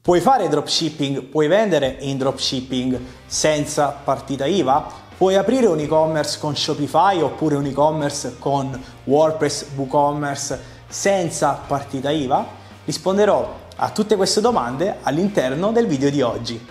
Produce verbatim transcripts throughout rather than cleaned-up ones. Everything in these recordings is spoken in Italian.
Puoi fare dropshipping, puoi vendere in dropshipping senza partita I V A? Puoi aprire un e-commerce con Shopify oppure un e-commerce con WordPress, WooCommerce senza partita I V A? Risponderò a tutte queste domande all'interno del video di oggi.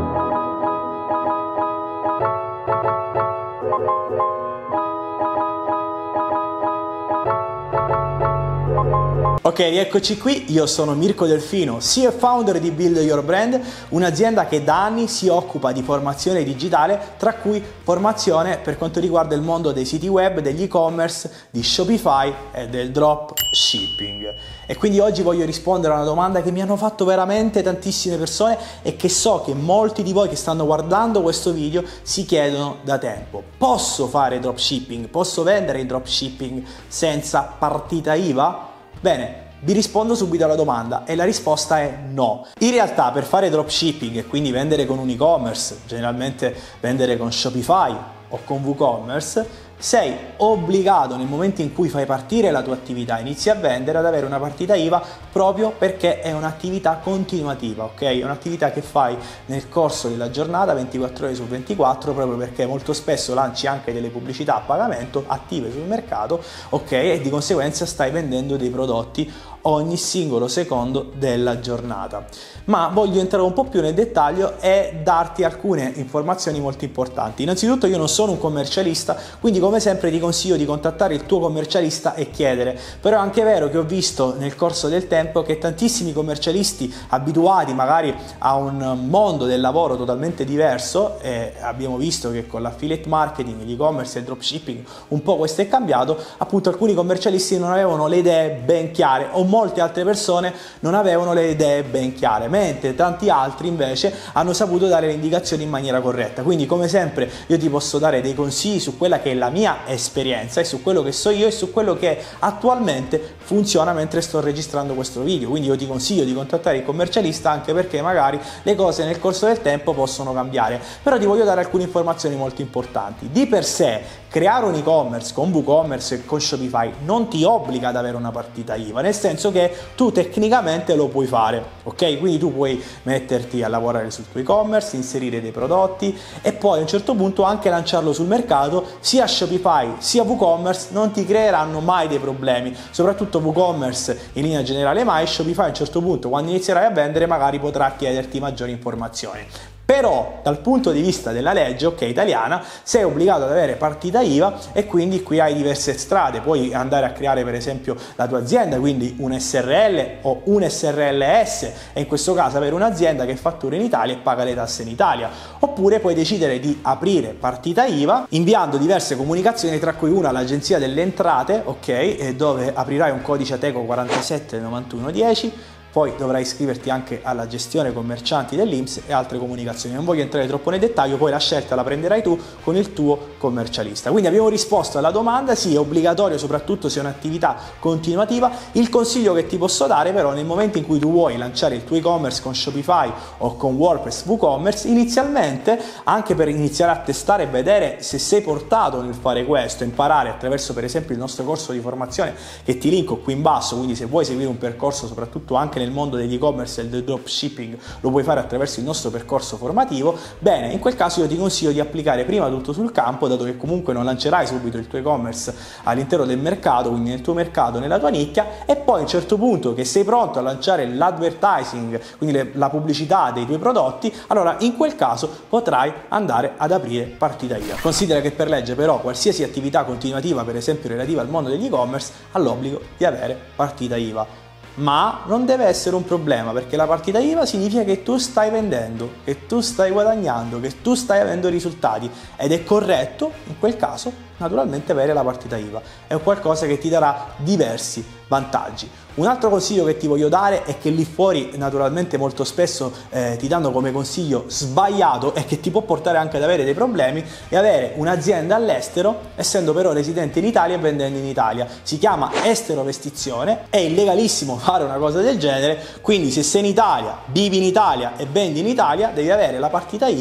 Ok, rieccoci qui, io sono Mirko Delfino, C E O e founder di Build Your Brand, un'azienda che da anni si occupa di formazione digitale, tra cui formazione per quanto riguarda il mondo dei siti web, degli e-commerce, di Shopify e del dropshipping. E quindi oggi voglio rispondere a una domanda che mi hanno fatto veramente tantissime persone e che so che molti di voi che stanno guardando questo video si chiedono da tempo. Posso fare dropshipping? Posso vendere in dropshipping senza partita I V A? Bene, vi rispondo subito alla domanda e la risposta è no. In realtà per fare dropshipping e quindi vendere con un e-commerce, generalmente vendere con Shopify o con WooCommerce, sei obbligato nel momento in cui fai partire la tua attività, inizi a vendere, ad avere una partita I V A proprio perché è un'attività continuativa, ok? È un'attività che fai nel corso della giornata, ventiquattro ore su ventiquattro, proprio perché molto spesso lanci anche delle pubblicità a pagamento attive sul mercato, ok? E di conseguenza stai vendendo dei prodotti ogni singolo secondo della giornata. Ma voglio entrare un po' più nel dettaglio e darti alcune informazioni molto importanti. Innanzitutto io non sono un commercialista, quindi come sempre ti consiglio di contattare il tuo commercialista e chiedere. Però è anche vero che ho visto nel corso del tempo che tantissimi commercialisti abituati magari a un mondo del lavoro totalmente diverso, e abbiamo visto che con l'affiliate marketing, l'e-commerce e il dropshipping un po' questo è cambiato, appunto alcuni commercialisti non avevano le idee ben chiare o molte altre persone non avevano le idee ben chiare, mentre tanti altri invece hanno saputo dare le indicazioni in maniera corretta. Quindi come sempre io ti posso dare dei consigli su quella che è la mia esperienza e su quello che so io e su quello che attualmente funziona mentre sto registrando questo video. Quindi io ti consiglio di contattare il commercialista, anche perché magari le cose nel corso del tempo possono cambiare. Però ti voglio dare alcune informazioni molto importanti. Di per sé creare un e-commerce con WooCommerce e con Shopify non ti obbliga ad avere una partita I V A, nel senso che tu tecnicamente lo puoi fare, ok? Quindi tu puoi metterti a lavorare sul tuo e-commerce, inserire dei prodotti e poi a un certo punto anche lanciarlo sul mercato. Sia Shopify sia WooCommerce non ti creeranno mai dei problemi, soprattutto WooCommerce in linea generale mai. Shopify a un certo punto, quando inizierai a vendere, magari potrà chiederti maggiori informazioni. Però dal punto di vista della legge, ok, italiana, sei obbligato ad avere partita I V A e quindi qui hai diverse strade. Puoi andare a creare per esempio la tua azienda, quindi un S R L o un S R L S, e in questo caso avere un'azienda che fattura in Italia e paga le tasse in Italia. Oppure puoi decidere di aprire partita I V A inviando diverse comunicazioni, tra cui una all'Agenzia delle Entrate, ok, dove aprirai un codice Ateco quarantasette novantuno dieci. Poi dovrai iscriverti anche alla gestione commercianti dell'I N P S e altre comunicazioni. Non voglio entrare troppo nel dettaglio, poi la scelta la prenderai tu con il tuo commercialista. Quindi abbiamo risposto alla domanda: sì, è obbligatorio, soprattutto se è un'attività continuativa. Il consiglio che ti posso dare però, nel momento in cui tu vuoi lanciare il tuo e-commerce con Shopify o con WordPress, WooCommerce, inizialmente, anche per iniziare a testare e vedere se sei portato nel fare questo, imparare attraverso per esempio il nostro corso di formazione che ti linko qui in basso, quindi se vuoi seguire un percorso soprattutto anche nel mondo degli e-commerce e del dropshipping lo puoi fare attraverso il nostro percorso formativo. Bene, in quel caso io ti consiglio di applicare prima tutto sul campo, dato che comunque non lancerai subito il tuo e-commerce all'interno del mercato, quindi nel tuo mercato, nella tua nicchia, e poi a un certo punto che sei pronto a lanciare l'advertising, quindi le, la pubblicità dei tuoi prodotti, allora in quel caso potrai andare ad aprire partita I V A. Considera che per legge però qualsiasi attività continuativa, per esempio relativa al mondo degli e-commerce, ha l'obbligo di avere partita I V A. Ma non deve essere un problema, perché la partita I V A significa che tu stai vendendo, che tu stai guadagnando, che tu stai avendo risultati, ed è corretto in quel caso naturalmente avere la partita I V A. È qualcosa che ti darà diversi vantaggi. Un altro consiglio che ti voglio dare è che lì fuori naturalmente molto spesso eh, ti danno come consiglio sbagliato e che ti può portare anche ad avere dei problemi, è avere un'azienda all'estero essendo però residente in Italia e vendendo in Italia. Si chiama esterovestizione, è illegalissimo fare una cosa del genere, quindi se sei in Italia, vivi in Italia e vendi in Italia, devi avere la partita I V A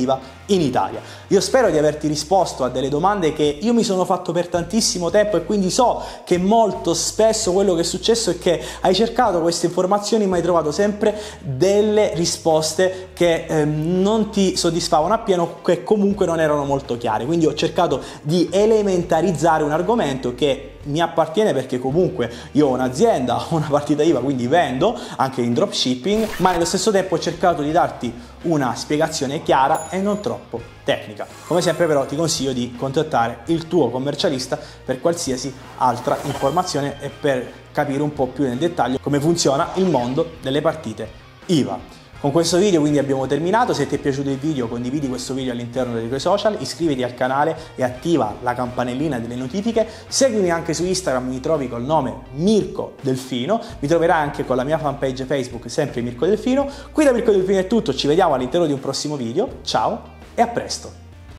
in Italia. Io spero di averti risposto a delle domande che io mi sono fatto per tantissimo tempo e quindi so che molto spesso quello che è successo è che hai cercato queste informazioni ma hai trovato sempre delle risposte che eh, non ti soddisfavano appieno, che comunque non erano molto chiare. Quindi ho cercato di elementarizzare un argomento che mi appartiene perché comunque io ho un'azienda, ho una partita I V A, quindi vendo anche in dropshipping, ma nello stesso tempo ho cercato di darti una spiegazione chiara e non troppo tecnica. Come sempre però ti consiglio di contattare il tuo commercialista per qualsiasi altra informazione e per capire un po' più nel dettaglio come funziona il mondo delle partite I V A. Con questo video quindi abbiamo terminato. Se ti è piaciuto il video condividi questo video all'interno dei tuoi social, iscriviti al canale e attiva la campanellina delle notifiche, seguimi anche su Instagram, mi trovi col nome Mirko Delfino, mi troverai anche con la mia fanpage Facebook sempre Mirko Delfino. Qui da Mirko Delfino è tutto, ci vediamo all'interno di un prossimo video, ciao e a presto!